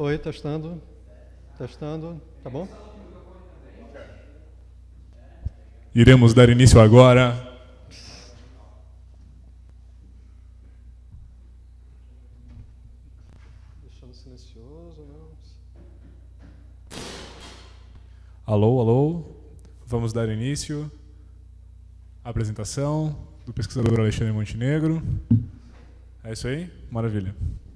Oi, testando. Testando. Tá bom? Iremos dar início agora. Deixando silencioso, não. Alô, alô. Vamos dar início à apresentação do pesquisador Alexandre Montenegro. É isso aí? Maravilha.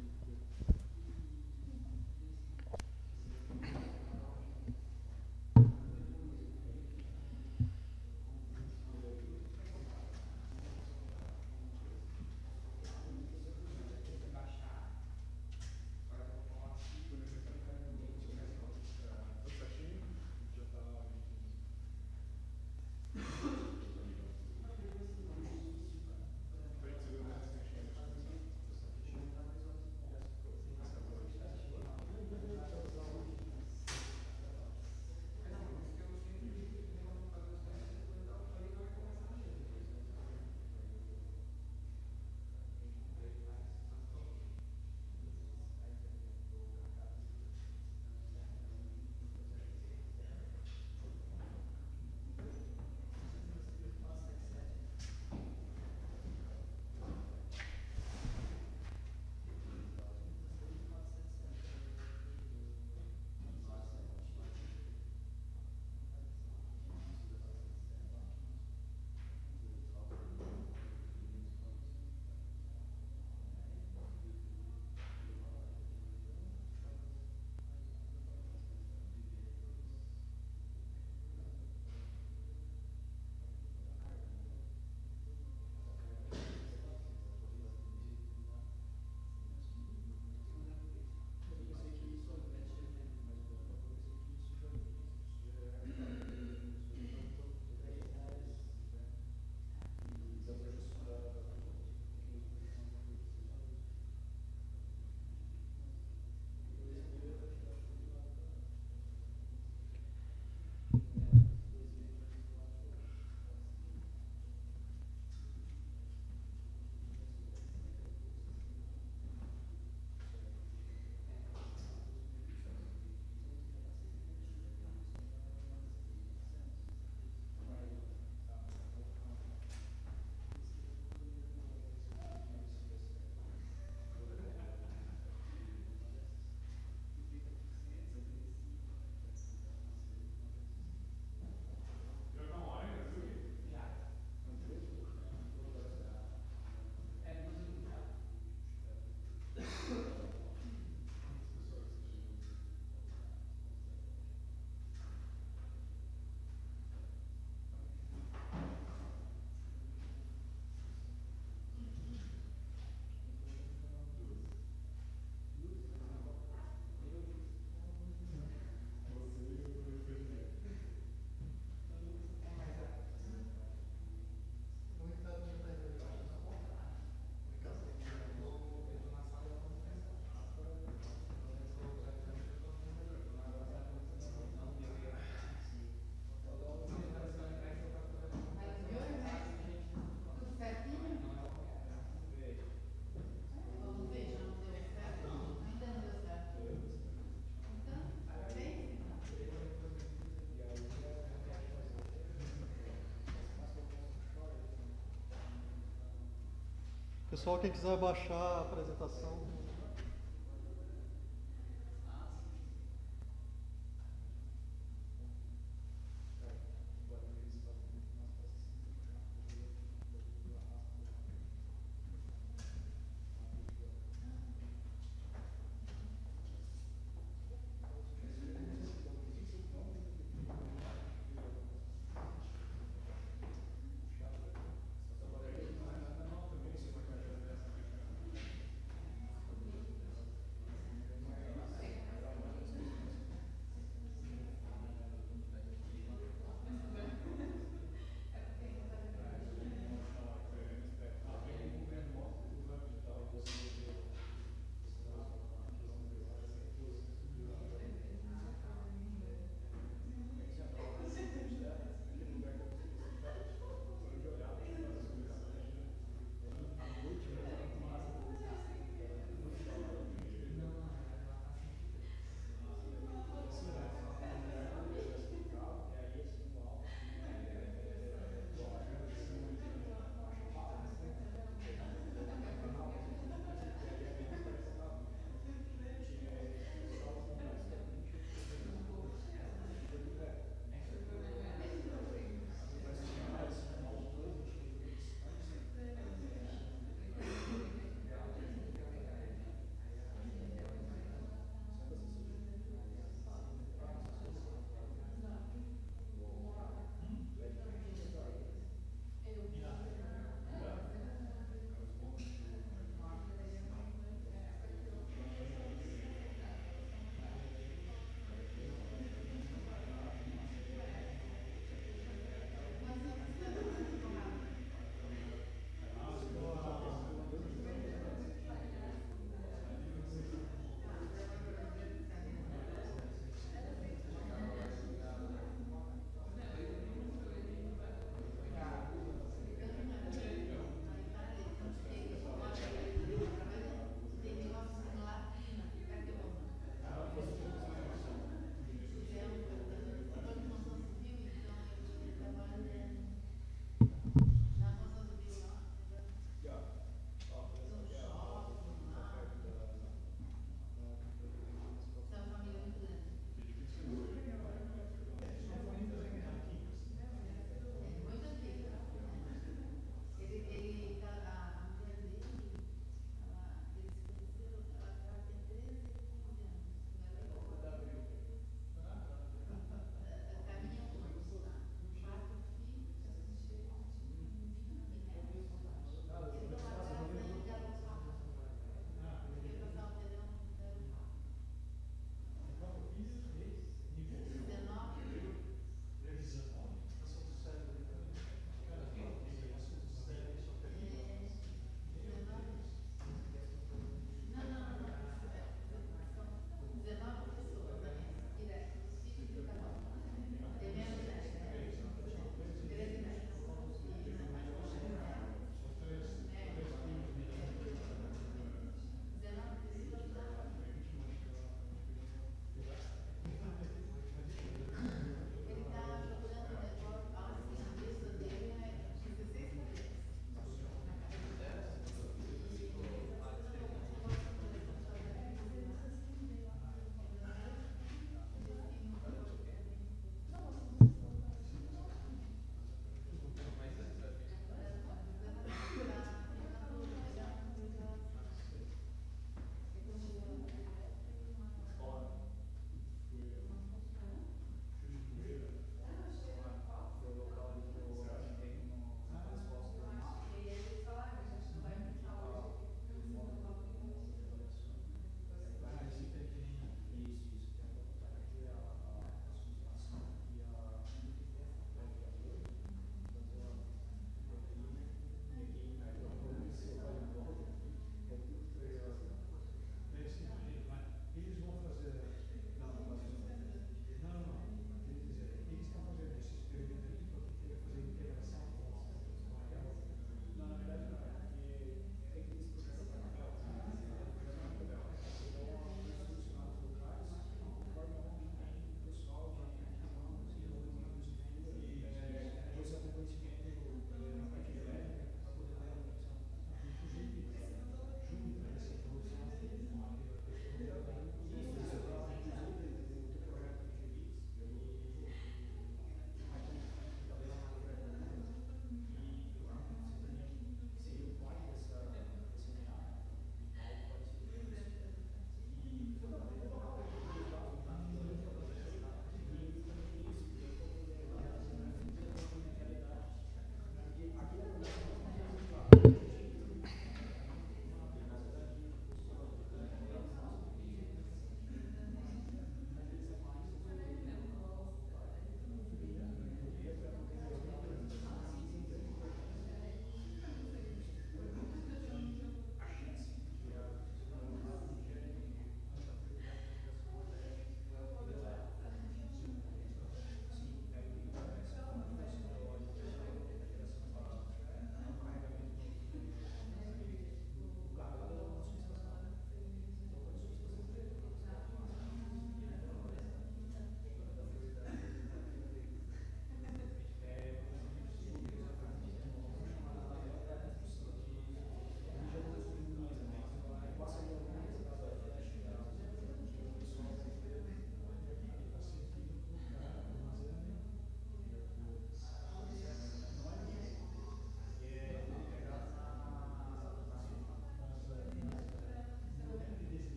Pessoal, quem quiser baixar a apresentação.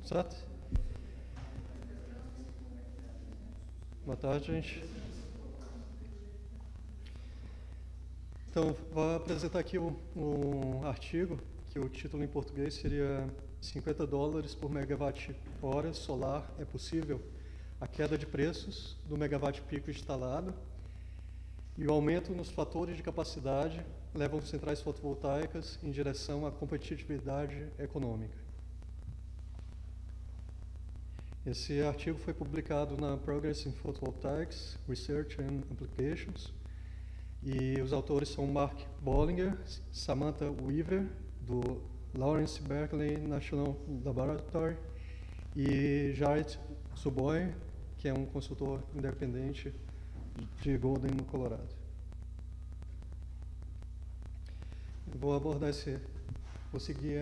certo? Boa tarde, gente. Então, vou apresentar aqui um artigo, que o título em português seria $50 por megawatt-hora solar é possível, a queda de preços do megawatt-pico instalado e o aumento nos fatores de capacidade levam centrais fotovoltaicas em direção à competitividade econômica. Esse artigo foi publicado na Progress in Photovoltaics Research and Applications e os autores são Mark Bollinger, Samantha Weaver, do Lawrence Berkeley National Laboratory, e Jared Suboy, que é um consultor independente de Golden, no Colorado. Vou abordar vou seguir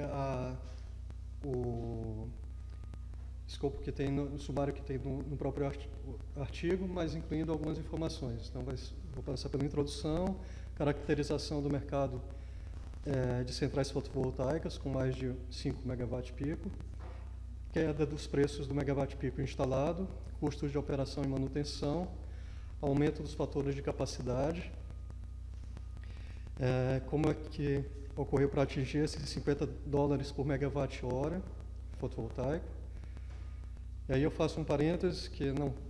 o escopo que tem no sumário que tem no próprio artigo, mas incluindo algumas informações. Então, vou passar pela introdução, caracterização do mercado de centrais fotovoltaicas com mais de 5 megawatt-pico, queda dos preços do megawatt-pico instalado, custos de operação e manutenção, aumento dos fatores de capacidade, como é que ocorreu para atingir esses $50 por megawatt-hora fotovoltaico. E aí eu faço um parênteses que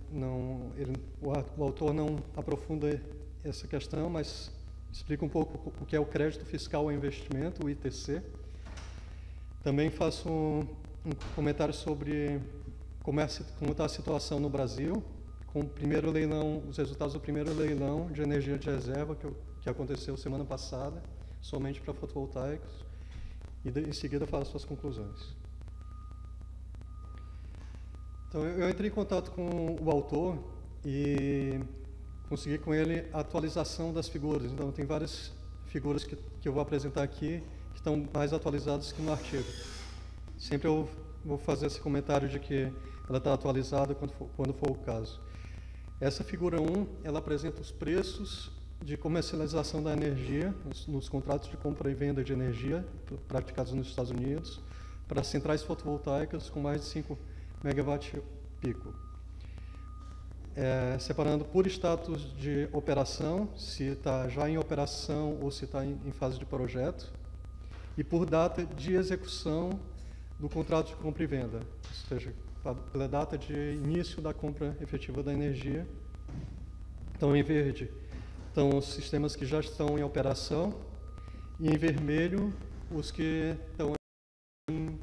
o autor não aprofunda essa questão, mas explica um pouco o que é o crédito fiscal ao investimento, o ITC. Também faço um comentário sobre como está a situação no Brasil, com o primeiro leilão, os resultados do primeiro leilão de energia de reserva que aconteceu semana passada, somente para fotovoltaicos, e em seguida faço as conclusões. Então, eu entrei em contato com o autor e consegui com ele a atualização das figuras. Então, tem várias figuras que eu vou apresentar aqui que estão mais atualizadas que no artigo. Sempre eu vou fazer esse comentário de que ela está atualizada quando for o caso. Essa figura 1, ela apresenta os preços de comercialização da energia nos contratos de compra e venda de energia praticados nos Estados Unidos para centrais fotovoltaicas com mais de 5 megawatt-pico. Separando por status de operação, se está já em operação ou se está em fase de projeto, e por data de execução do contrato de compra e venda, ou seja, pela data de início da compra efetiva da energia. Então, em verde, estão os sistemas que já estão em operação, e em vermelho, os que estão em...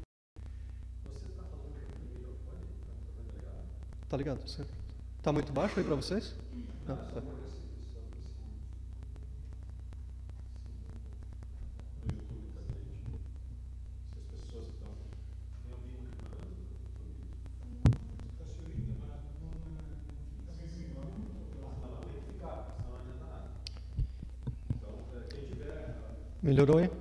Tá ligado? Tá muito baixo aí para vocês? Não, tá. Melhorou, hein?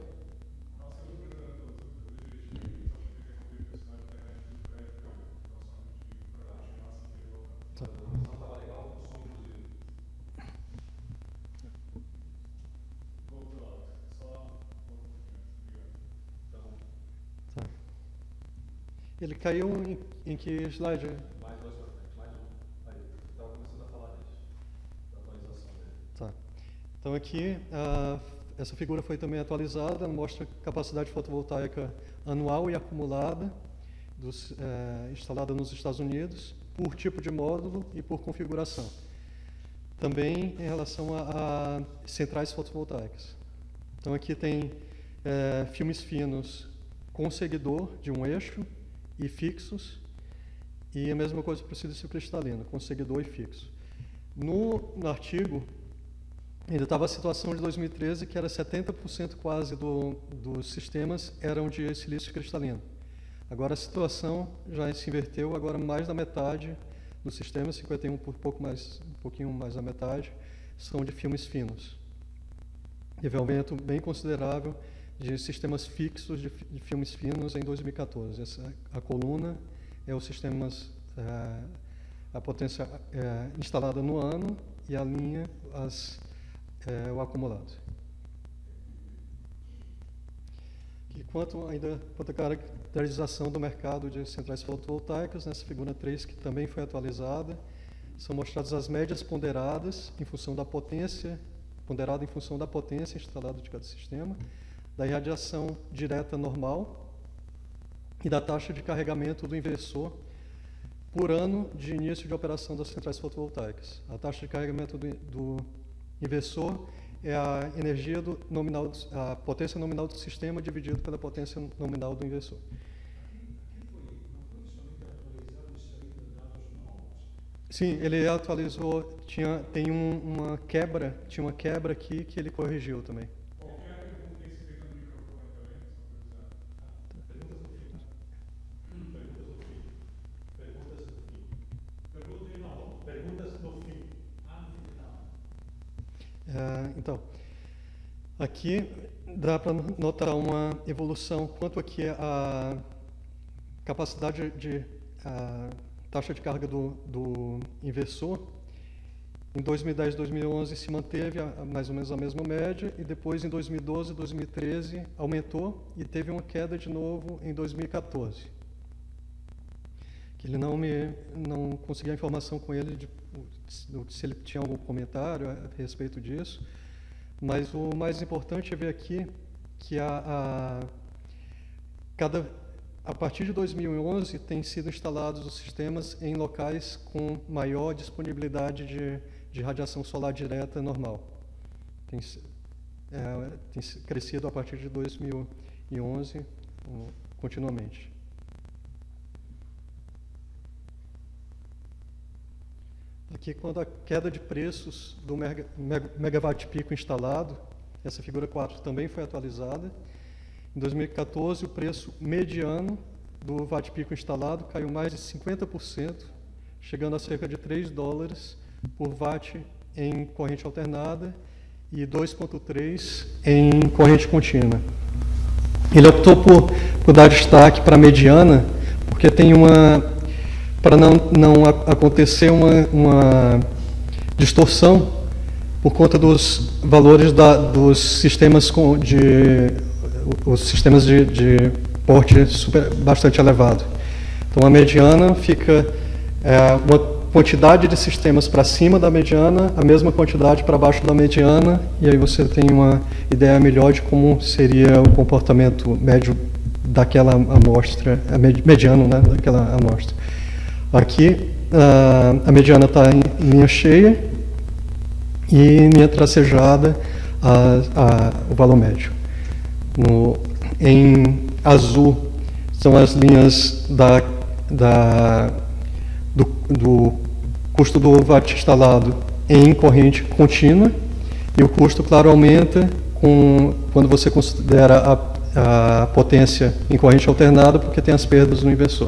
Ele caiu em que slide? Mais dois para frente, mais um. Aí, estava começando a falar disso, da atualização dele. Tá. Então aqui, essa figura foi também atualizada, mostra a capacidade fotovoltaica anual e acumulada instalada nos Estados Unidos, por tipo de módulo e por configuração. Também em relação a centrais fotovoltaicas. Então aqui tem filmes finos com seguidor de um eixo, e fixos, e a mesma coisa para o silício cristalino, com seguidor e fixo. No artigo, ainda estava a situação de 2013, que era 70% quase dos sistemas eram de silício cristalino. Agora a situação já se inverteu, agora mais da metade dos sistemas, 51 por um pouquinho mais da metade, são de filmes finos. Teve um aumento bem considerável de sistemas fixos de filmes finos em 2014. A coluna é os sistemas, a potência instalada no ano, e a linha, o acumulado. E quanto à caracterização do mercado de centrais fotovoltaicas, nessa figura 3, que também foi atualizada, são mostradas as médias ponderadas em função da potência, ponderada em função da potência instalada de cada sistema, da irradiação direta normal e da taxa de carregamento do inversor por ano de início de operação das centrais fotovoltaicas. A taxa de carregamento do inversor é a energia nominal, a potência nominal do sistema dividido pela potência nominal do inversor. Sim, ele atualizou, tinha uma quebra aqui que ele corrigiu também. Então, aqui dá para notar uma evolução quanto aqui a capacidade a taxa de carga do inversor. Em 2010 e 2011 se manteve mais ou menos a mesma média, e depois em 2012 e 2013 aumentou e teve uma queda de novo em 2014. Que ele não consegui a informação com ele se ele tinha algum comentário a respeito disso, mas o mais importante é ver aqui que a partir de 2011 têm sido instalados os sistemas em locais com maior disponibilidade de radiação solar direta normal. Tem crescido a partir de 2011 continuamente. Aqui, quando a queda de preços do megawatt-pico instalado, essa figura 4 também foi atualizada. Em 2014, o preço mediano do watt-pico instalado caiu mais de 50%, chegando a cerca de $3 por watt em corrente alternada e 2,3 em corrente contínua. Ele optou por dar destaque para a mediana, porque tem para não acontecer uma distorção por conta dos valores dos sistemas os sistemas de porte bastante elevado. Então a mediana fica uma quantidade de sistemas para cima da mediana, a mesma quantidade para baixo da mediana, e aí você tem uma ideia melhor de como seria o comportamento médio daquela amostra, mediano, né, daquela amostra. Aqui, a mediana está em linha cheia e em linha tracejada o valor médio. Em azul são as linhas do custo do watt instalado em corrente contínua, e o custo, claro, aumenta quando você considera a potência em corrente alternada, porque tem as perdas no inversor.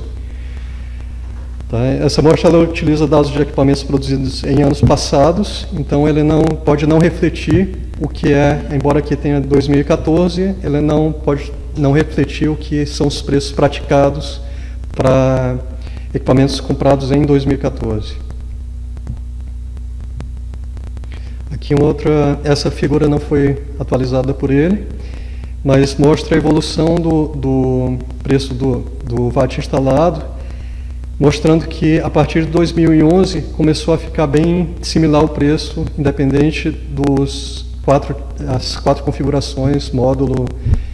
Essa amostra ela utiliza dados de equipamentos produzidos em anos passados, então ele pode não refletir o que embora aqui tenha 2014, ele pode não refletir o que são os preços praticados para equipamentos comprados em 2014. Aqui essa figura não foi atualizada por ele, mas mostra a evolução do preço do watt instalado, mostrando que a partir de 2011 começou a ficar bem similar o preço, independente das quatro configurações, módulo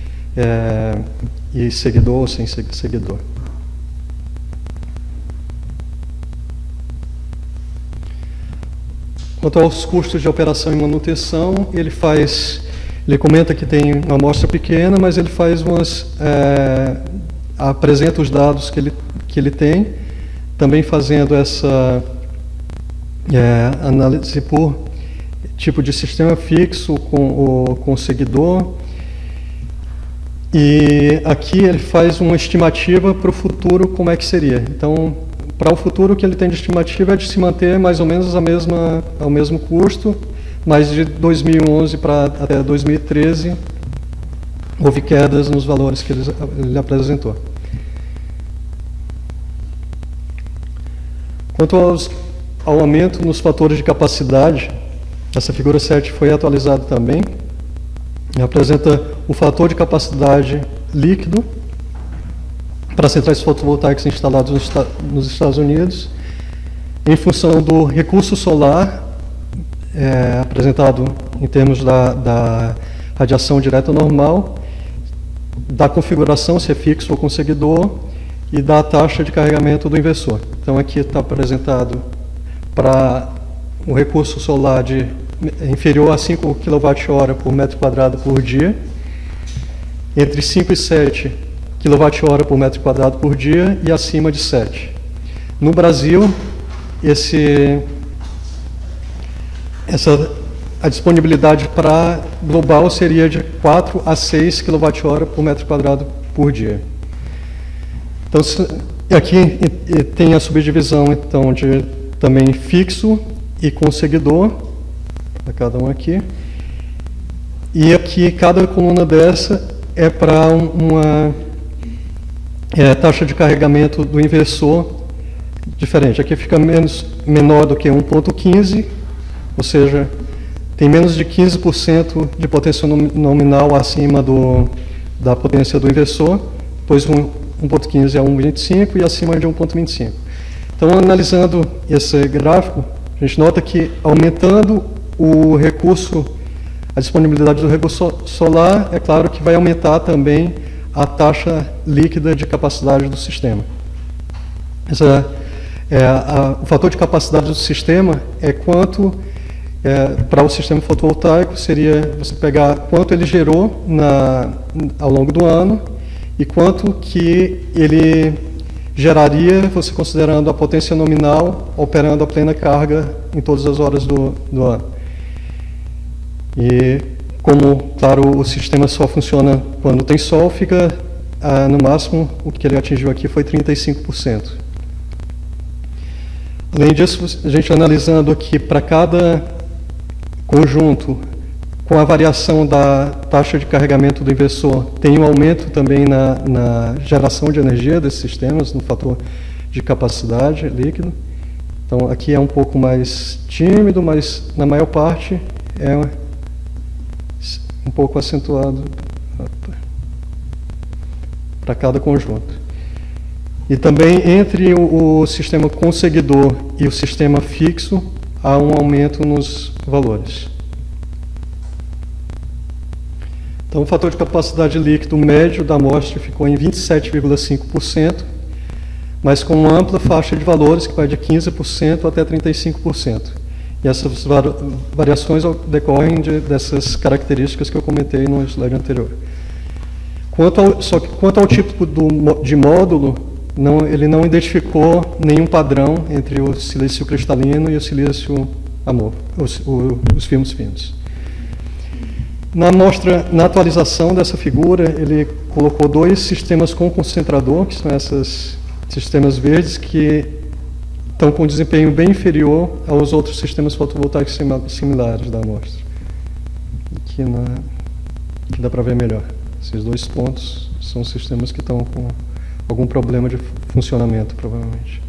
e seguidor ou sem seguidor. Quanto aos custos de operação e manutenção, ele comenta que tem uma amostra pequena, mas ele faz apresenta os dados que ele tem, também fazendo essa análise por tipo de sistema fixo com seguidor. E aqui ele faz uma estimativa para o futuro, como é que seria. Então, para o futuro, o que ele tem de estimativa é de se manter mais ou menos ao mesmo custo, mas de 2011 até 2013 houve quedas nos valores que ele apresentou. Quanto ao aumento nos fatores de capacidade, essa figura 7 foi atualizada também. Apresenta o fator de capacidade líquido para centrais fotovoltaicas instaladas nos Estados Unidos, em função do recurso solar, apresentado em termos da radiação direta normal, da configuração, se é fixo ou com seguidor, e da taxa de carregamento do inversor. Então, aqui está apresentado para um recurso solar inferior a 5 kWh por metro quadrado por dia, entre 5 e 7 kWh por metro quadrado por dia e acima de 7. No Brasil, a disponibilidade global seria de 4 a 6 kWh por metro quadrado por dia. Então, aqui tem a subdivisão então, de também fixo e com seguidor, para cada um aqui. E aqui, cada coluna dessa é para uma taxa de carregamento do inversor diferente. Aqui fica menor do que 1,15, ou seja, tem menos de 15% de potência nominal acima da potência do inversor, pois 1,15 é 1,25 e acima de 1,25. Então, analisando esse gráfico, a gente nota que aumentando a disponibilidade do recurso solar, é claro que vai aumentar também a taxa líquida de capacidade do sistema. O fator de capacidade do sistema é quanto, para o sistema fotovoltaico, seria você pegar quanto ele gerou ao longo do ano e quanto que ele geraria, você considerando a potência nominal, operando a plena carga em todas as horas do ano. E como, claro, o sistema só funciona quando tem sol, fica no máximo, o que ele atingiu aqui foi 35%. Além disso, a gente analisando aqui para cada conjunto, com a variação da taxa de carregamento do inversor, tem um aumento também na geração de energia desses sistemas, no fator de capacidade líquido. Então, aqui é um pouco mais tímido, mas na maior parte é um pouco acentuado para cada conjunto. E também entre o sistema com seguidor e o sistema fixo, há um aumento nos valores. Então, o fator de capacidade líquido médio da amostra ficou em 27,5%, mas com uma ampla faixa de valores que vai de 15% até 35%. E essas variações decorrem dessas características que eu comentei no slide anterior. Quanto ao tipo de módulo, ele não identificou nenhum padrão entre o silício cristalino e o silício amorfo, os filmes finos. Na atualização dessa figura, ele colocou 2 sistemas com concentrador, que são esses sistemas verdes, que estão com desempenho bem inferior aos outros sistemas fotovoltaicos similares da amostra. Aqui dá para ver melhor. Esses 2 pontos são sistemas que estão com algum problema de funcionamento, provavelmente.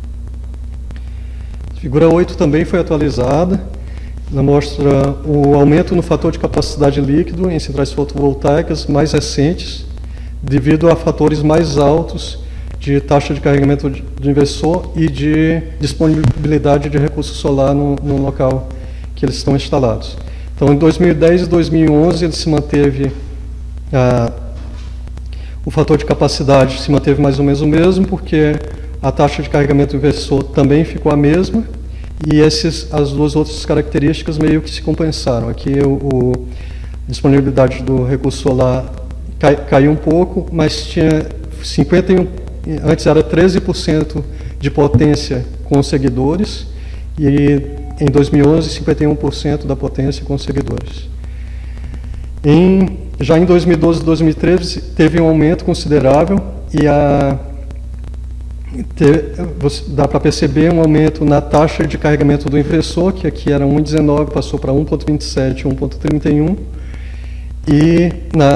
A figura 8 também foi atualizada. Ela mostra o aumento no fator de capacidade líquido em centrais fotovoltaicas mais recentes, devido a fatores mais altos de taxa de carregamento de inversor e de disponibilidade de recurso solar no local que eles estão instalados. Então, em 2010 e 2011, ele se manteve, o fator de capacidade se manteve mais ou menos o mesmo, porque a taxa de carregamento do inversor também ficou a mesma, e as 2 outras características meio que se compensaram. Aqui a disponibilidade do recurso solar caiu um pouco, mas tinha 51, antes era 13% de potência com seguidores, e em 2011, 51% da potência com seguidores. Já em 2012 e 2013, teve um aumento considerável, e dá para perceber um aumento na taxa de carregamento do inversor, que aqui era 1,19, passou para 1,27, 1,31, e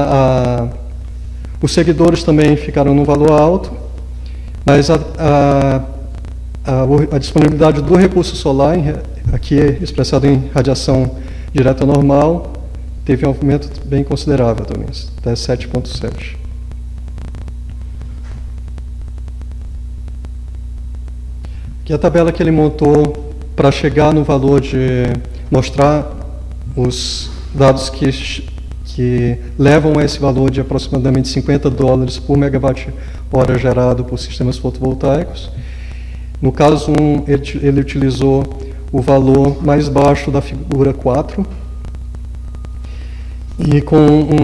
os seguidores também ficaram no valor alto, mas a disponibilidade do recurso solar, aqui expressado em radiação direta normal, teve um aumento bem considerável também, até 7,7. que é a tabela que ele montou para chegar no valor de mostrar os dados que levam a esse valor de aproximadamente $50 por megawatt-hora gerado por sistemas fotovoltaicos. No caso 1, ele utilizou o valor mais baixo da figura 4 e com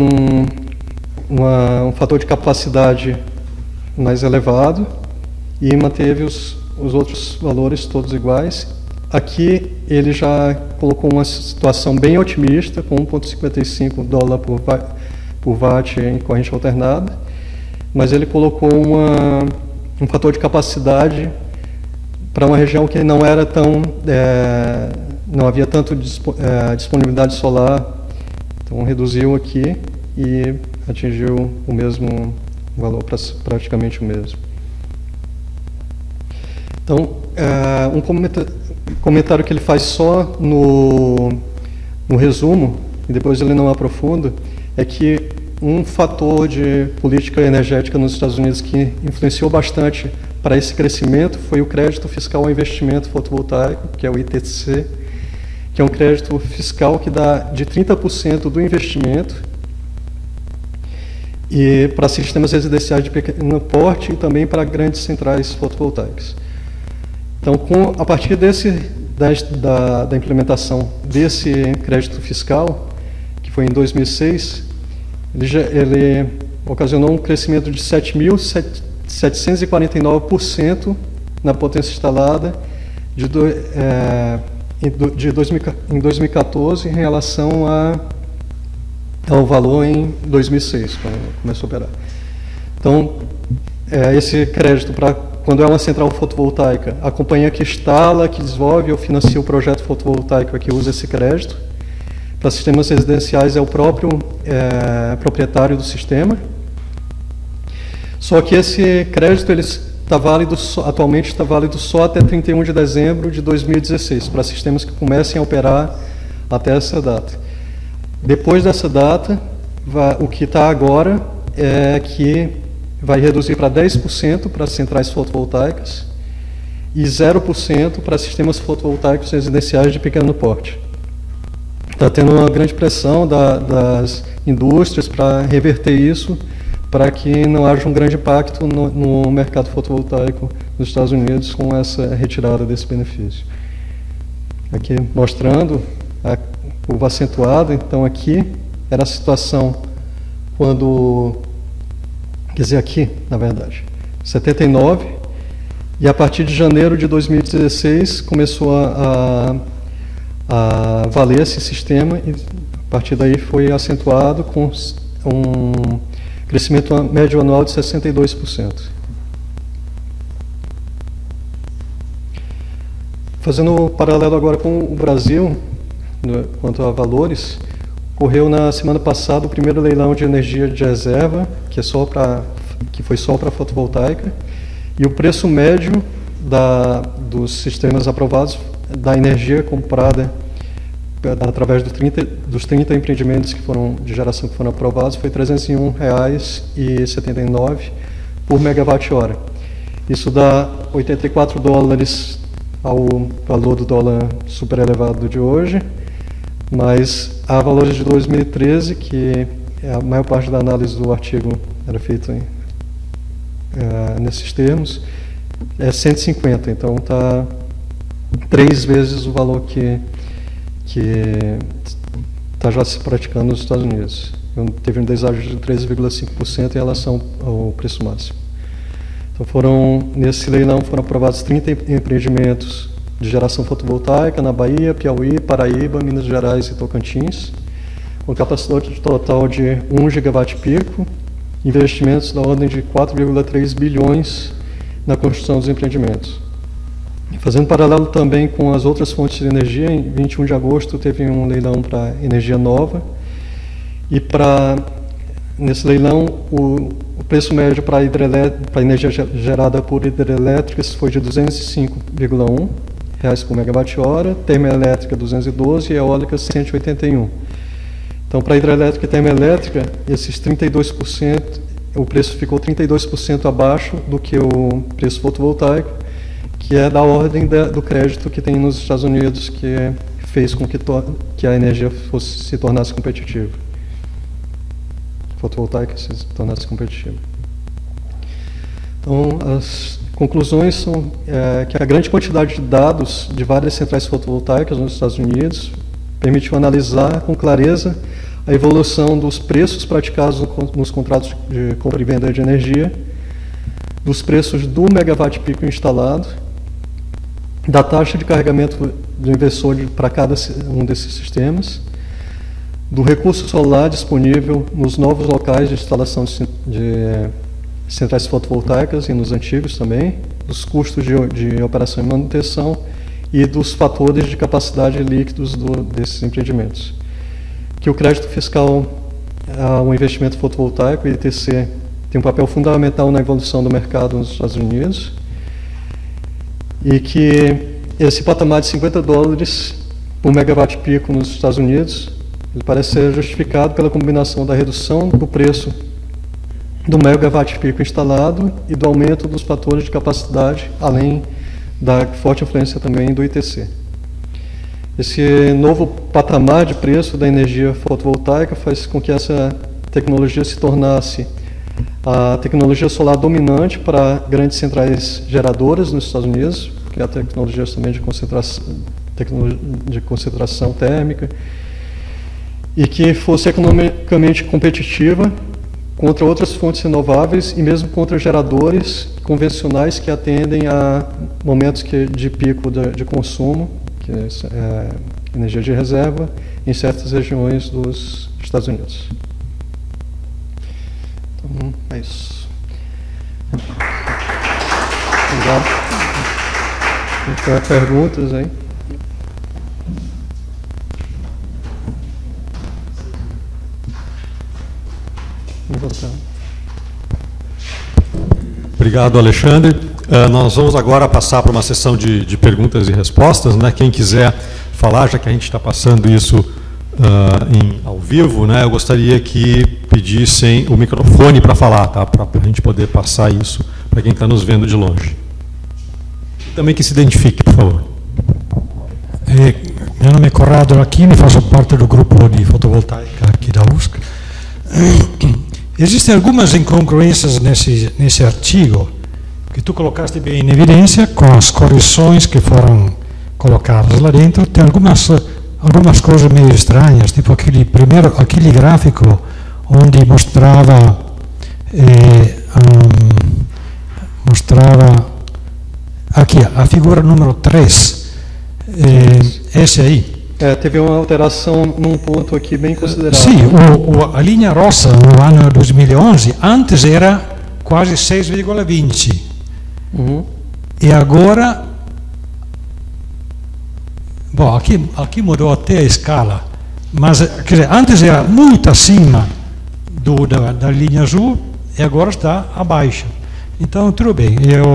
um fator de capacidade mais elevado e manteve os outros valores todos iguais. Aqui ele já colocou uma situação bem otimista, com $1,55 por watt em corrente alternada, mas ele colocou um fator de capacidade para uma região que não era tão, não havia tanto disponibilidade solar, então reduziu aqui e atingiu o mesmo valor, praticamente o mesmo. Então, um comentário que ele faz só no resumo, e depois ele não aprofunda, é que um fator de política energética nos Estados Unidos que influenciou bastante para esse crescimento foi o crédito fiscal ao investimento fotovoltaico, que é o ITC, que é um crédito fiscal que dá de 30% do investimento e para sistemas residenciais de pequeno porte e também para grandes centrais fotovoltaicas. Então, a partir da implementação desse crédito fiscal, que foi em 2006, ele ocasionou um crescimento de 7.749% na potência instalada em 2014 em relação ao valor em 2006, quando começou a operar. Então, esse crédito quando é uma central fotovoltaica, a companhia que instala, que desenvolve ou financia o projeto fotovoltaico é que usa esse crédito. Para sistemas residenciais é o próprio proprietário do sistema. Só que esse crédito atualmente está válido só até 31 de dezembro de 2016, para sistemas que comecem a operar até essa data. Depois dessa data, o que está agora é que vai reduzir para 10% para centrais fotovoltaicas e 0% para sistemas fotovoltaicos residenciais de pequeno porte. Está tendo uma grande pressão das indústrias para reverter isso, para que não haja um grande impacto no mercado fotovoltaico nos Estados Unidos com essa retirada desse benefício. Aqui mostrando a curva acentuada, então aqui era a situação quando, quer dizer aqui, na verdade, 79, e a partir de janeiro de 2016 começou a valer esse sistema e a partir daí foi acentuado com um crescimento médio anual de 62%. Fazendo um paralelo agora com o Brasil, quanto a valores, ocorreu na semana passada o primeiro leilão de energia de reserva, que foi só para fotovoltaica, e o preço médio dos sistemas aprovados, da energia comprada através dos 30 empreendimentos de geração que foram aprovados, foi R$ 301,79 por megawatt-hora. Isso dá $84 ao valor do dólar super elevado de hoje, mas há valores de 2013, que a maior parte da análise do artigo era feita nesses termos, é 150, então está 3 vezes o valor que está já se praticando nos Estados Unidos. Teve um deságio de 13,5% em relação ao preço máximo. Então nesse leilão foram aprovados 30 empreendimentos de geração fotovoltaica na Bahia, Piauí, Paraíba, Minas Gerais e Tocantins, com capacidade total de 1 gigawatt-pico, investimentos da ordem de 4,3 bilhões na construção dos empreendimentos. Fazendo paralelo também com as outras fontes de energia, em 21 de agosto teve um leilão para energia nova, e nesse leilão o preço médio para energia gerada por hidrelétricas foi de R$ 205,1 por megawatt-hora, termoelétrica 212 e eólica 181. Então, para hidrelétrica e termoelétrica, esses 32%, o preço ficou 32% abaixo do que o preço fotovoltaico, que é da ordem do crédito que tem nos Estados Unidos, que fez com que a energia se tornasse competitiva. Fotovoltaica se tornasse competitiva. Então, as conclusões são que a grande quantidade de dados de várias centrais fotovoltaicas nos Estados Unidos permitiu analisar com clareza a evolução dos preços praticados nos contratos de compra e venda de energia, dos preços do megawatt-pico instalado, da taxa de carregamento do inversor para cada um desses sistemas, do recurso solar disponível nos novos locais de instalação de centrais fotovoltaicas e nos antigos também, dos custos de operação e manutenção e dos fatores de capacidade líquidos desses empreendimentos. Que o crédito fiscal ao investimento fotovoltaico, o ITC, tem um papel fundamental na evolução do mercado nos Estados Unidos e que esse patamar de $50 por megawatt-pico nos Estados Unidos ele parece ser justificado pela combinação da redução do preço do megawatt-pico instalado e do aumento dos fatores de capacidade, além da forte influência também do ITC. Esse novo patamar de preço da energia fotovoltaica faz com que essa tecnologia se tornasse a tecnologia solar dominante para grandes centrais geradoras nos Estados Unidos, que é a tecnologia também de concentração térmica, e que fosse economicamente competitiva contra outras fontes renováveis e mesmo contra geradores convencionais que atendem a momentos de pico de consumo, que é energia de reserva, em certas regiões dos Estados Unidos. Então, é isso. Obrigado. Se tiver perguntas aí. Obrigado, Alexandre. Nós vamos agora passar para uma sessão de perguntas e respostas, né? Quem quiser falar, já que a gente está passando isso ao vivo, né? Eu gostaria que pedissem o microfone para falar, tá? Para a gente poder passar isso para quem está nos vendo de longe. E também que se identifique, por favor. Meu nome é Corrado Aquino, faço parte do grupo de fotovoltaica aqui da USC. Existem algumas incongruências nesse artigo que tu colocaste bem em evidência com as correções que foram colocadas lá dentro. Tem algumas coisas meio estranhas, tipo aquele gráfico onde mostrava aqui a figura número 3, esse aí. Teve uma alteração num ponto aqui bem considerável. Sim, a linha rossa no ano 2011, antes era quase 6,20. Uhum. E agora, bom, aqui mudou até a escala, mas quer dizer, antes era muito acima da linha azul e agora está abaixo. Então, tudo bem,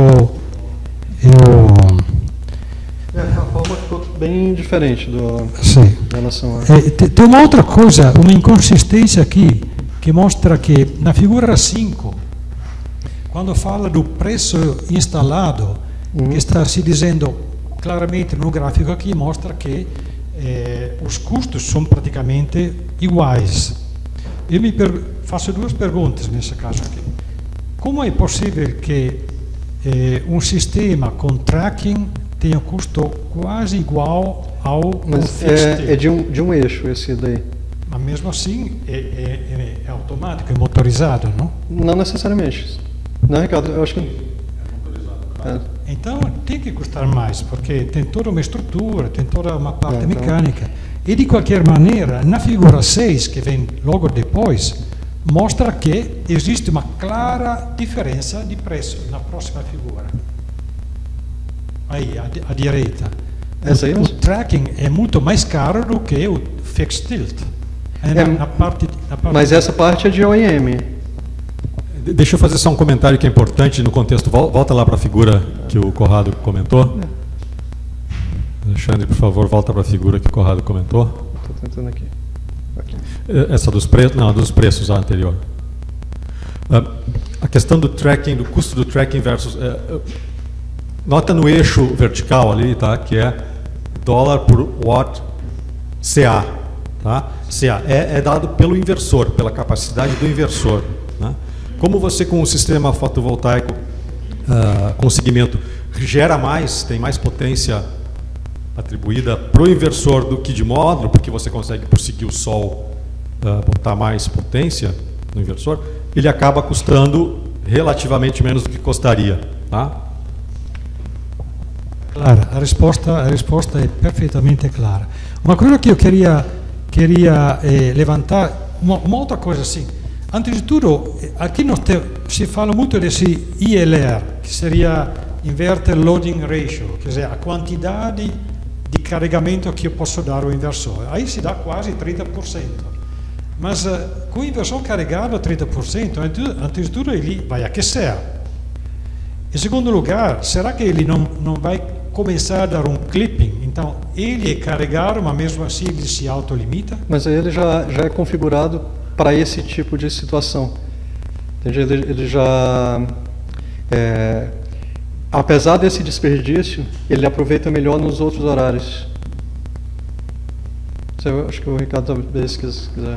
a forma ficou bem diferente em relação a... Tem uma outra coisa, uma inconsistência aqui, que mostra que na figura 5, quando fala do preço instalado, que está se dizendo claramente no gráfico aqui, mostra que os custos são praticamente iguais. Eu faço duas perguntas nesse caso aqui. Como é possível que um sistema com tracking tem um custo quase igual ao fixed? É de um eixo esse daí. Mas mesmo assim é automático, é motorizado, não? Não necessariamente. Não, Ricardo, eu acho que... Então tem que custar mais, porque tem toda uma estrutura, tem toda uma parte mecânica. E de qualquer maneira, na figura 6, que vem logo depois, mostra que existe uma clara diferença de preço na próxima figura. Aí, à direita. O tracking é muito mais caro do que o fixed tilt. Mas essa parte é de OEM. Deixa eu fazer só um comentário que é importante no contexto. Volta lá para a figura que o Corrado comentou. Alexandre, por favor, volta para a figura que o Corrado comentou. Estou tentando aqui. Essa dos preços, não, a dos preços, a anterior. A questão do tracking, do custo do tracking versus... Nota no eixo vertical ali, tá? Que é dólar por watt CA. Tá? CA é dado pelo inversor, pela capacidade do inversor. Né? Como você com o sistema fotovoltaico com segmento gera mais, tem mais potência atribuída para o inversor do que de módulo, porque você consegue, por seguir o sol, botar mais potência no inversor, ele acaba custando relativamente menos do que custaria. Tá? Claro, a risposta é perfeitamente clara. Uma coisa que eu queria levantar, uma outra coisa assim. Antes de tudo, aqui se fala muito desse ILR, que seria Inverter Loading Ratio, quer dizer, a quantidade de carregamento que eu posso dar ao inversor. Aí se dá quase 30%. Mas com o inversor carregado a 30%, antes de tudo ele vai aquecer. Em segundo lugar, será que ele não vai começar a dar um clipping? Então, ele é carregado, mas mesmo assim ele se autolimita? Mas ele já é configurado para esse tipo de situação. Entende? Ele já, apesar desse desperdício, ele aproveita melhor nos outros horários. Acho que o Ricardo talvez quiser.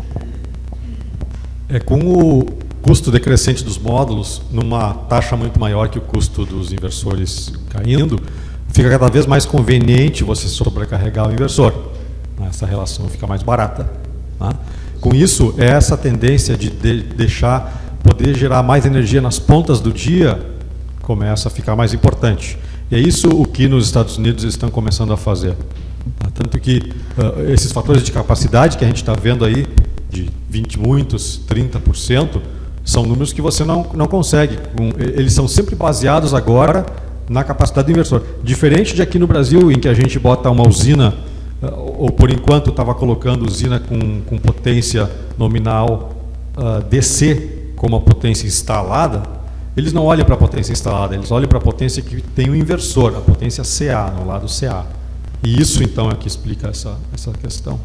Com o custo decrescente dos módulos, numa taxa muito maior que o custo dos inversores caindo, fica cada vez mais conveniente você sobrecarregar o inversor. Essa relação fica mais barata. Tá? Com isso, essa tendência de poder gerar mais energia nas pontas do dia começa a ficar mais importante. E é isso o que nos Estados Unidos estão começando a fazer. Tá? Tanto que esses fatores de capacidade que a gente está vendo aí, de 20 muitos, 30%, são números que você não consegue. Eles são sempre baseados agora na capacidade do inversor. Diferente de aqui no Brasil, em que a gente bota uma usina, ou por enquanto estava colocando usina com potência nominal DC como a potência instalada, eles não olham para a potência instalada, eles olham para a potência que tem o inversor, a potência CA, no lado CA. E isso então é que explica essa questão.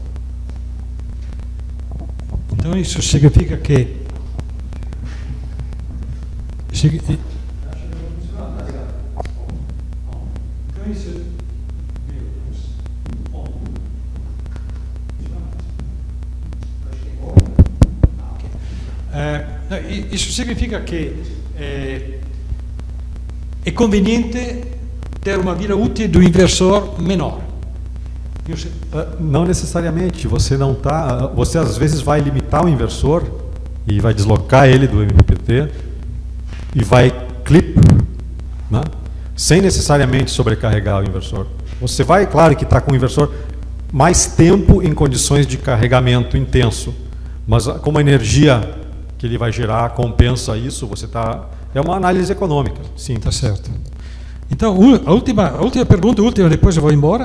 Então isso significa que isso significa que é conveniente ter uma vida útil do inversor menor. Não necessariamente. Você às vezes vai limitar o inversor e vai deslocar ele do MPPT e vai clip, né? Sem necessariamente sobrecarregar o inversor. Você vai, claro que está com o inversor mais tempo em condições de carregamento intenso, mas como a energia que ele vai gerar compensa isso, é uma análise econômica. Sim, está certo. Então, a última pergunta, depois eu vou embora.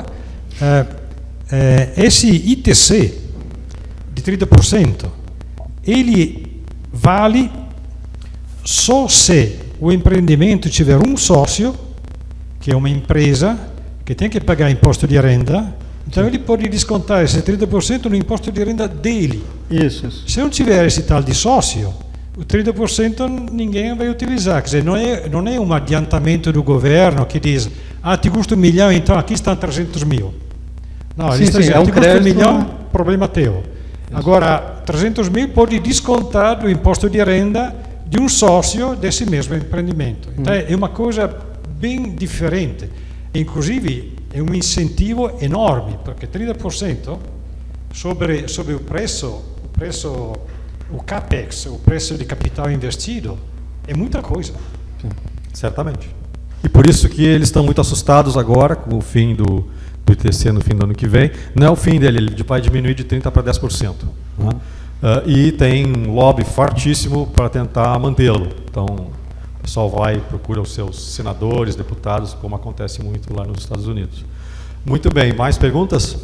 Esse ITC de 30%, ele vale só se o empreendimento tiver um sócio, que é uma empresa, que tem que pagar imposto de renda, então ele pode descontar esse 30% no imposto de renda dele. Isso. Se não tiver esse tal de sócio, o 30% ninguém vai utilizar. Quer dizer, não é um adiantamento do governo que diz, ti custa 1 milhão, então aqui estão 300 mil. Não, ele está dizendo, ti custa 1 milhão, problema teu. Agora, 300 mil pode descontar do imposto de renda de um sócio desse mesmo empreendimento. Então é uma coisa bem diferente. Inclusive, é um incentivo enorme, porque 30% sobre o preço, o CAPEX, o preço de capital investido, é muita coisa. Sim, certamente. E por isso que eles estão muito assustados agora com o fim do ITC no fim do ano que vem. Não é o fim dele, ele vai diminuir de 30% para 10%. Né? E tem um lobby fortíssimo para tentar mantê-lo. Então, o pessoal procura os seus senadores, deputados, como acontece muito lá nos Estados Unidos. Muito bem, mais perguntas?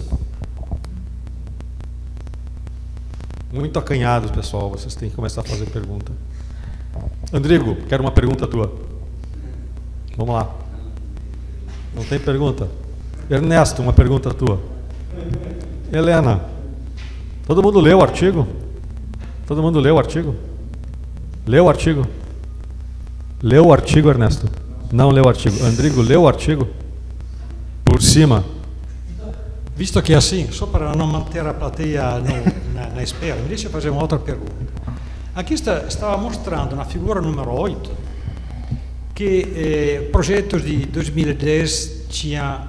Muito acanhados, pessoal, vocês têm que começar a fazer pergunta. Andrigo, quero uma pergunta tua. Vamos lá. Não tem pergunta? Ernesto, uma pergunta tua. Helena, todo mundo leu o artigo? Todo mundo leu o artigo? Leu o artigo? Leu o artigo, Ernesto? Não leu o artigo. Andrigo, leu o artigo? Por cima. Visto que é assim, só para não manter a plateia na espera, me deixa fazer uma outra pergunta. Aqui estava mostrando na figura número 8 que projetos de 2010 tinha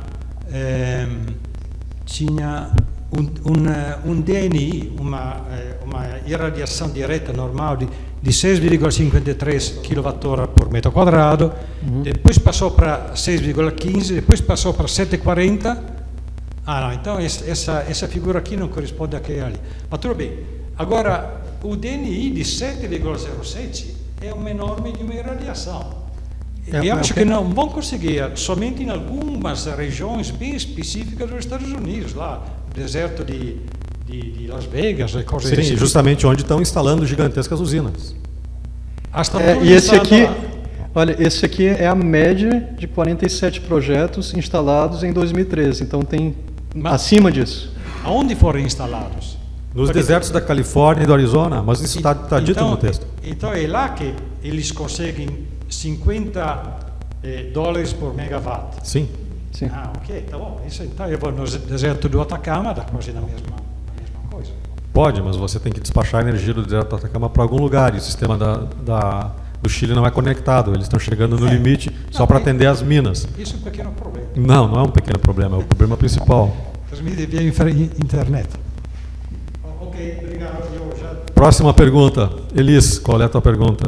um DNI, uma irradiação direta normal de 6,53 kWh por metro quadrado, depois passou para 6,15, depois passou para 7,40. Ah, não, então essa figura aqui não corresponde àquela ali. Mas tudo bem. Agora, o DNI de 7,07 é uma enorme de uma irradiação. Eu acho que não vão conseguir, somente em algumas regiões bem específicas dos Estados Unidos, lá, deserto de Las Vegas, coisas assim. Sim, justamente onde estão instalando gigantescas usinas. E esse aqui, olha, esse aqui é a média de 47 projetos instalados em 2013, então tem acima disso. Aonde foram instalados? Nos desertos da Califórnia e do Arizona, mas isso está dito no texto. Então é lá que eles conseguem 50 dólares por megawatt. Sim. Sim. Ah, ok, tá bom. Isso, então eu vou no deserto do Atacama, dá quase na mesma coisa. Pode, mas você tem que despachar a energia do deserto do Atacama para algum lugar, e o sistema do Chile não é conectado, eles estão chegando no limite só para atender as minas. Isso é um pequeno problema. Não é um pequeno problema, é o problema principal. Transmite via internet. Ok, obrigado. Próxima pergunta. Elis, qual é a tua pergunta?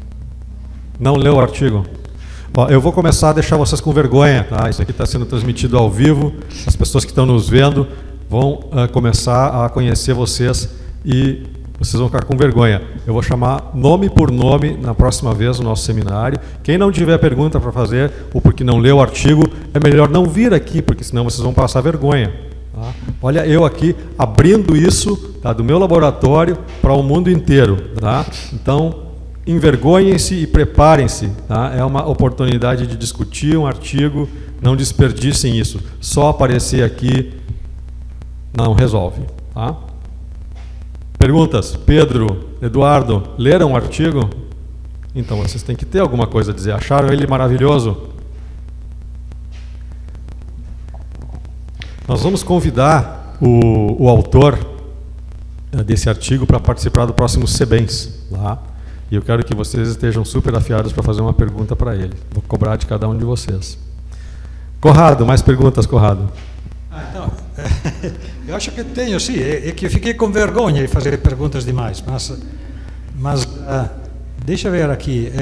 Não leu o artigo? Ó, eu vou começar a deixar vocês com vergonha, tá? Isso aqui está sendo transmitido ao vivo, as pessoas que estão nos vendo vão começar a conhecer vocês e vocês vão ficar com vergonha. Eu vou chamar nome por nome na próxima vez no nosso seminário. Quem não tiver pergunta para fazer ou porque não leu o artigo, é melhor não vir aqui, porque senão vocês vão passar vergonha. Tá? Olha, eu aqui abrindo isso, tá, do meu laboratório para o mundo inteiro. Tá? Então, envergonhem-se e preparem-se. Tá? É uma oportunidade de discutir um artigo, não desperdicem isso. Só aparecer aqui não resolve. Tá? Perguntas? Pedro, Eduardo, leram o artigo? Então vocês têm que ter alguma coisa a dizer. Acharam ele maravilhoso? Nós vamos convidar o autor desse artigo para participar do próximo CEBENS lá. E eu quero que vocês estejam super afiados para fazer uma pergunta para ele. Vou cobrar de cada um de vocês. Corrado, mais perguntas, Corrado? Então, eu acho que tenho, sim. É que eu fiquei com vergonha de fazer perguntas demais. Mas deixa eu ver aqui.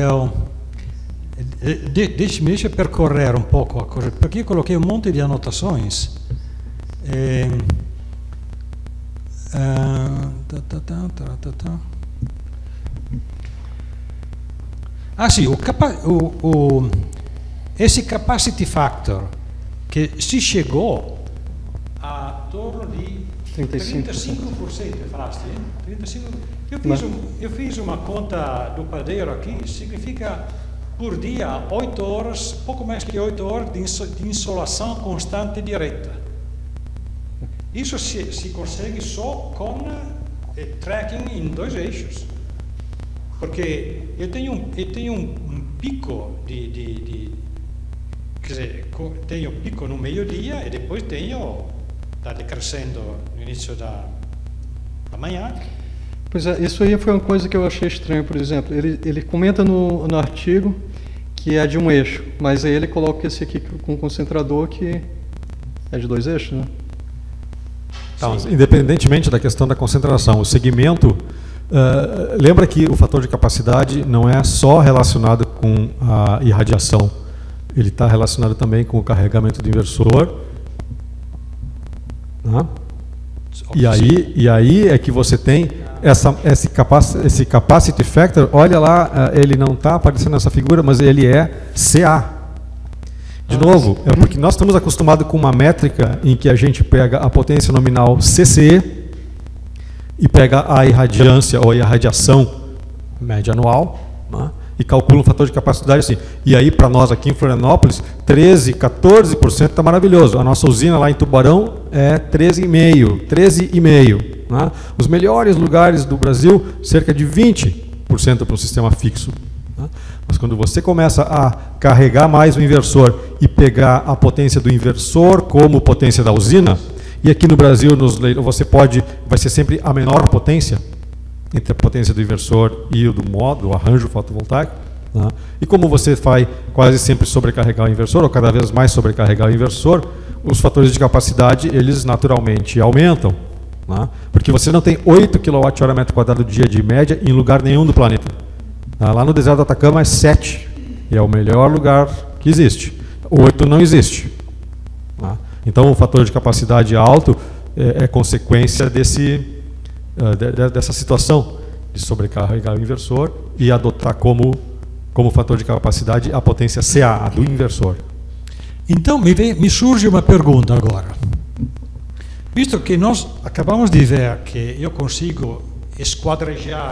Deixa eu percorrer um pouco a coisa, porque eu coloquei um monte de anotações. Ah, sim, esse capacity factor que se chegou a torno de 35%, falaste, hein? 35%. Eu fiz uma conta do padeiro aqui, significa por dia 8 horas, pouco mais que 8 horas de insolação constante direta. Isso se consegue só com tracking em 2 eixos. Porque eu tenho um pico quer dizer, tenho pico no meio-dia e depois está decrescendo no início da manhã. Pois é, isso aí foi uma coisa que eu achei estranho, por exemplo. Ele comenta no artigo que é de um eixo, mas aí ele coloca esse aqui com concentrador que é de 2 eixos, né? Então, independentemente da questão da concentração, o segmento... lembra que o fator de capacidade não é só relacionado com a irradiação, ele está relacionado também com o carregamento do inversor, né? E aí é que você tem esse capacity factor. Olha lá, ele não está aparecendo nessa figura, mas ele é CA. De novo, é porque nós estamos acostumados com uma métrica em que a gente pega a potência nominal CC e pega a irradiância ou a irradiação média anual, né, e calcula um fator de capacidade assim. E aí, para nós aqui em Florianópolis, 13%, 14% está maravilhoso. A nossa usina lá em Tubarão é 13,5%. Né? Os melhores lugares do Brasil, cerca de 20% para um sistema fixo. Né? Mas Mas quando você começa a carregar mais o inversor e pegar a potência do inversor como potência da usina, e aqui no Brasil vai ser sempre a menor potência entre a potência do inversor e o do arranjo fotovoltaico, né? E como você vai quase sempre sobrecarregar o inversor, ou cada vez mais sobrecarregar o inversor, os fatores de capacidade, eles naturalmente aumentam, né? Porque você não tem 8 kWh/m² dia de média em lugar nenhum do planeta. Lá no deserto do Atacama é 7, e é o melhor lugar que existe. 8 não existe. Então o fator de capacidade alto é consequência dessa situação de sobrecarregar o inversor e adotar como fator de capacidade a potência CA do inversor. Então me surge uma pergunta agora. Visto que nós acabamos de ver que eu consigo esquadrejar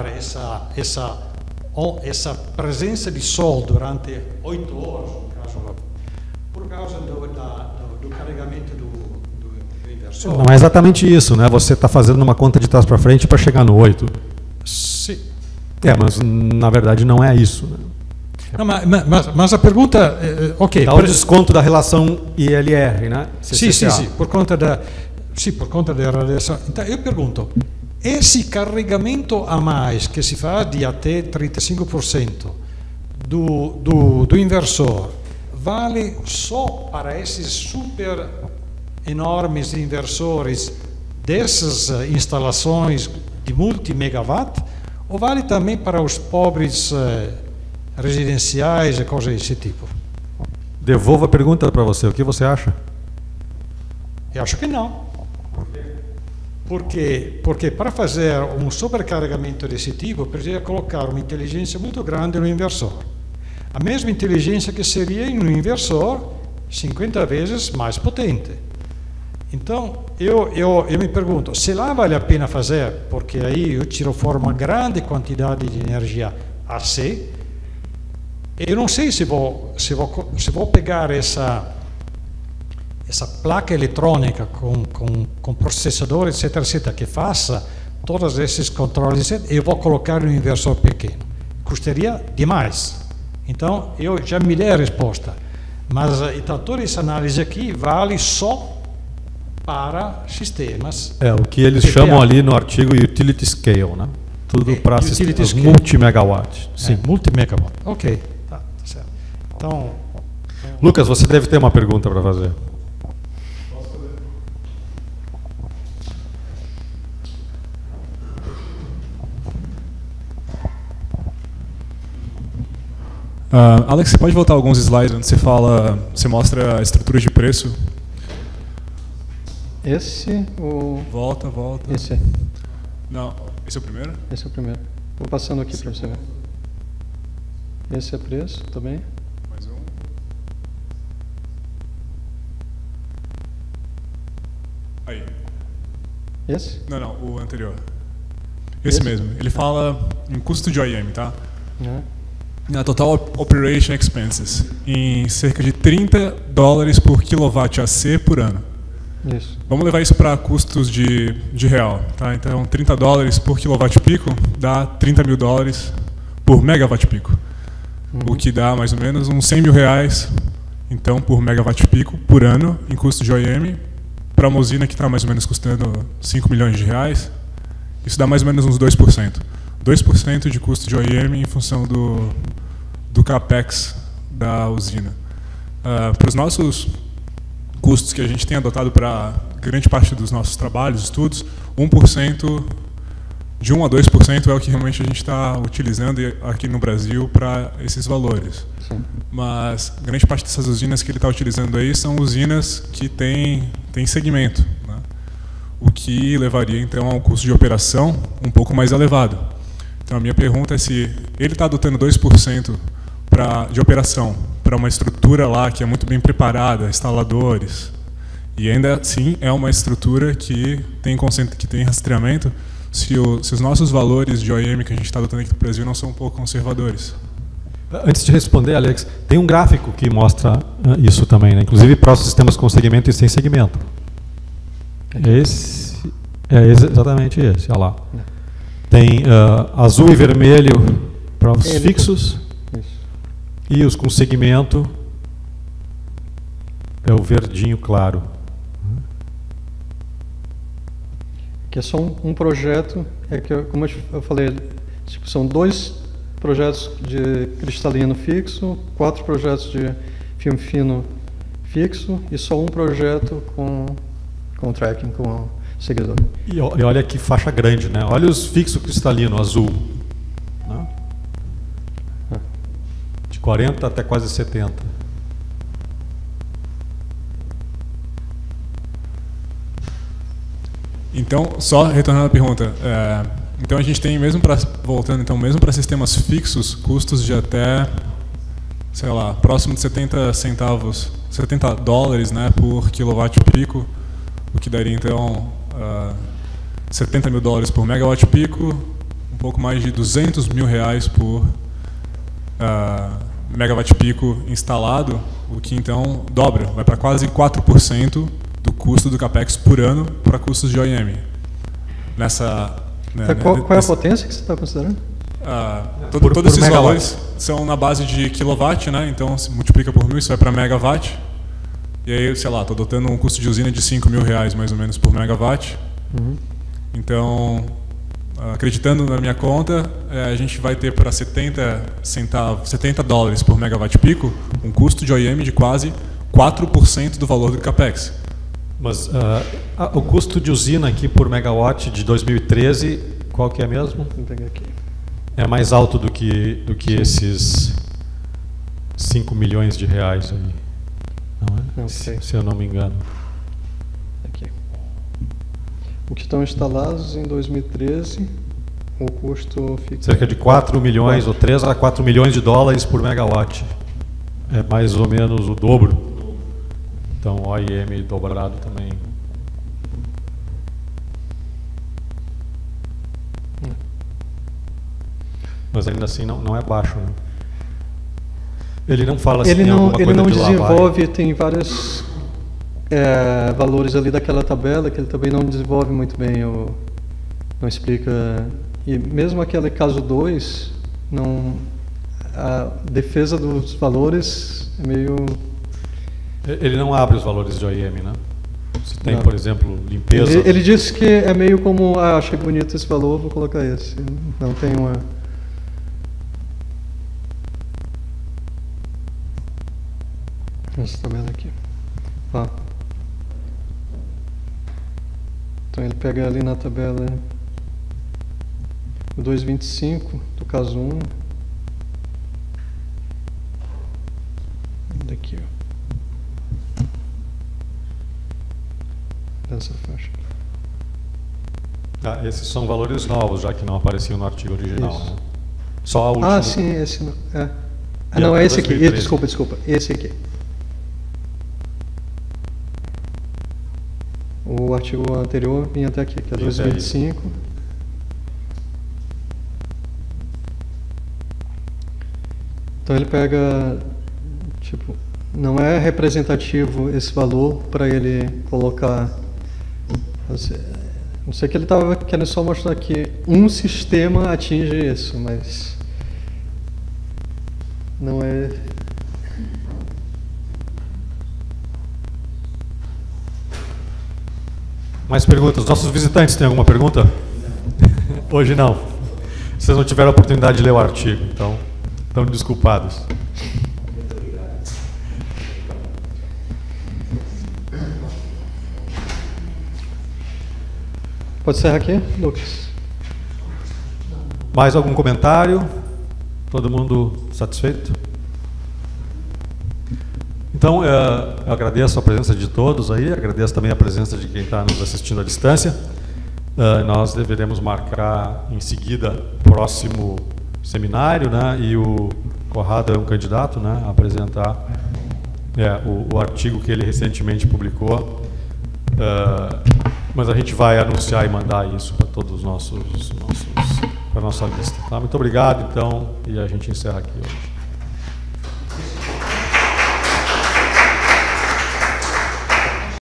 essa presença de sol durante 8 horas, por causa do carregamento do inversor. Não é exatamente isso, né? Você está fazendo uma conta de trás para frente para chegar no 8. Sim. Mas na verdade não é isso, né? Não, mas a pergunta, ok. Dá o desconto da relação ILR, né? CCCA. Sim, por conta da radiação. Então eu pergunto, esse carregamento a mais que se faz de até 35% do inversor vale só para esses super enormes inversores dessas instalações de multi-megawatt, ou vale também para os pobres residenciais e coisas desse tipo? Devolvo a pergunta para você, o que você acha? Eu acho que não. Porque para fazer um sobrecarregamento desse tipo, precisa colocar uma inteligência muito grande no inversor. A mesma inteligência que seria em um inversor 50 vezes mais potente. Então, eu me pergunto, se lá vale a pena fazer, porque aí eu tiro fora uma grande quantidade de energia AC, eu não sei se vou pegar essa placa eletrônica com processador, etc., que faça todos esses controles, etc., eu vou colocar um inversor pequeno. Custaria demais. Então, eu já me dei a resposta. Mas então, toda essa análise aqui vale só para sistemas. O que eles chamam ali no artigo utility scale, né? Tudo para sistemas multi-megawatt. Sim, multi-megawatt. Ok, tá certo. Então, Lucas, você deve ter uma pergunta para fazer. Alex, você pode voltar alguns slides onde você mostra a estrutura de preço? Esse ou... Volta. Esse. Não, esse é o primeiro? Esse é o primeiro. Vou passando aqui para você ver. Esse é preço também. Mais um. Aí. Esse? Não, o anterior. Esse mesmo. Ele fala em custo de OEM, tá? Na Total Operation Expenses, em cerca de $30 por quilowatt AC por ano. Isso. Vamos levar isso para custos de real, tá? Então, $30 por quilowatt pico dá $30 mil por megawatt pico, o que dá mais ou menos uns R$100 mil, então, por megawatt pico por ano em custo de OEM, para uma usina que está mais ou menos custando R$5 milhões, isso dá mais ou menos uns 2%. 2% de custo de OEM em função do CAPEX da usina. Para os nossos custos que a gente tem adotado para grande parte dos nossos trabalhos, estudos, 1%, de 1 a 2% é o que realmente a gente está utilizando aqui no Brasil para esses valores. Sim. Mas grande parte dessas usinas que ele está utilizando aí são usinas que têm segmento, né? O que levaria então a um custo de operação um pouco mais elevado. Então a minha pergunta é se ele está adotando 2% de operação para uma estrutura lá que é muito bem preparada, instaladores, e ainda assim é uma estrutura que tem rastreamento, se os nossos valores de OEM que a gente está adotando aqui no Brasil não são um pouco conservadores. Antes de responder, Alex, tem um gráfico que mostra isso também, né? Inclusive para os sistemas com segmento e sem segmento. Esse é exatamente esse, olha lá. Tem azul e vermelho para os fixos. Isso. E os com segmento é o verdinho claro. Que é só um projeto, como eu falei, tipo, são 2 projetos de cristalino fixo, 4 projetos de filme fino fixo e só um projeto com tracking, com seguidor. E olha que faixa grande, né? Olha os fixo cristalino azul, né? De 40 até quase 70. Então, só retornando à pergunta, então a gente tem, mesmo para sistemas fixos, custos de até, sei lá, próximo de 70 centavos, 70 dólares, né, por quilowatt-pico, o que daria então 70 mil dólares por megawatt-pico, um pouco mais de 200 mil reais por megawatt-pico instalado, o que então dobra, vai para quase 4% do custo do CAPEX por ano para custos de OEM. Qual é a potência que você está considerando? Todos esses valores são na base de quilowatt, né? Então se multiplica por 1000, isso vai para megawatt. E aí, sei lá, estou dotando um custo de usina de 5 mil reais mais ou menos por megawatt. Então, acreditando na minha conta, a gente vai ter para 70 dólares por megawatt-pico um custo de OEM de quase 4% do valor do CAPEX. Mas o custo de usina aqui por megawatt de 2013, qual que é mesmo? Vou pegar aqui. É mais alto do que esses 5 milhões de reais aí, não é? Não sei. Se eu não me engano. Aqui. O que estão instalados em 2013, o custo fica... Cerca de 4 milhões, ou 3 a 4 milhões de dólares por megawatt. É mais ou menos o dobro. Então, OEM dobrado também. Mas ainda assim não é baixo, né? Ele não fala assim, ele não de desenvolve, lavagem. tem vários valores ali daquela tabela que ele também não desenvolve muito bem, não explica. E mesmo aquele caso 2, a defesa dos valores é meio... Ele não abre os valores de OEM, né? Se tem, Não. por exemplo, limpeza... Ele disse que é meio como, achei bonito esse valor, vou colocar esse. Não tem uma... Essa tabela aqui. Então ele pega ali na tabela o 2,25 do caso 1. Daqui, ó. Dessa faixa. Esses são valores novos, já que não apareciam no artigo original. Isso. Né? Só a última. Sim, esse não. E Não, até é esse aqui. 2013. Desculpa. Esse aqui. O artigo anterior vinha até aqui, que é Vinha até 225. Então ele pega, tipo, não é representativo esse valor para ele colocar. Não sei que ele estava querendo só mostrar que um sistema atinge isso, mas não é. Mais perguntas? Nossos visitantes têm alguma pergunta? Hoje não. Vocês não tiveram a oportunidade de ler o artigo, então estão desculpados. Pode encerrar aqui, Lucas? Mais algum comentário? Todo mundo satisfeito? Então, eu agradeço a presença de todos aí, agradeço também a presença de quem está nos assistindo à distância. Nós deveremos marcar em seguida o próximo seminário, né? E o Corrado é um candidato, né, a apresentar o artigo que ele recentemente publicou. Mas a gente vai anunciar e mandar isso para todos os para a nossa lista. Tá? Muito obrigado, então, e a gente encerra aqui hoje.